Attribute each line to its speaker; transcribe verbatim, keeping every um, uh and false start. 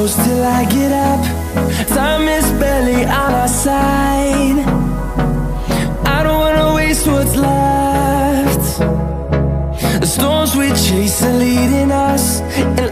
Speaker 1: close till I get up. Time is barely on our side. I don't wanna waste what's left. The storms we chase are leading us, and